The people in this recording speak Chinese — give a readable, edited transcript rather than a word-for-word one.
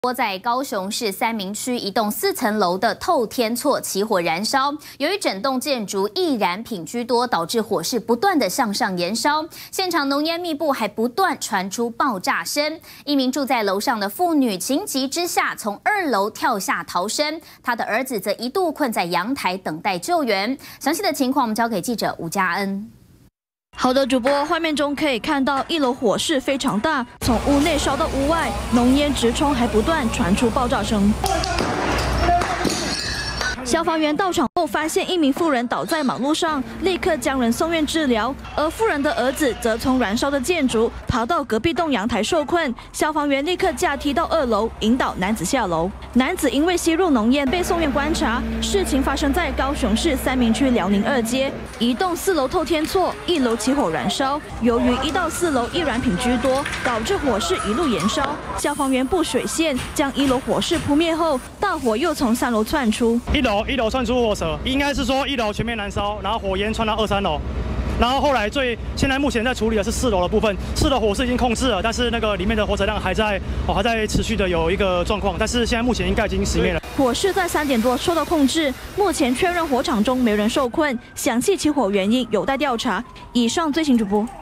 在高雄市三民区一栋4层楼的透天厝起火燃烧，由于整栋建筑易燃品居多，导致火势不断的向上延烧，现场浓烟密布，还不断传出爆炸声。一名住在楼上的妇女情急之下从2楼跳下逃生，她的儿子则一度困在阳台等待救援。详细的情况我们交给记者吴嘉恩。 好的，主播，画面中可以看到1楼火势非常大，从屋内烧到屋外，浓烟直冲，还不断传出爆炸声。 消防员到场后，发现一名妇人倒在马路上，立刻将人送院治疗。而妇人的儿子则从燃烧的建筑逃到隔壁栋阳台受困，消防员立刻架梯到2楼，引导男子下楼。男子因为吸入浓烟被送院观察。事情发生在高雄市三民区辽宁2街一栋4楼透天厝，1楼起火燃烧。由于1到4楼易燃品居多，导致火势一路延烧。消防员布水线将1楼火势扑灭后，大火又从3楼窜出。 一楼窜出火舌，应该是说1楼全面燃烧，然后火焰窜到2、3楼，然后后来现在目前在处理的是4楼的部分，4楼火势已经控制了，但是那个里面的火载量还在持续的有一个状况，但是现在目前应该已经熄灭了。 火势在3点多受到控制，目前确认火场中没人受困，详细起火原因有待调查。以上最新主播。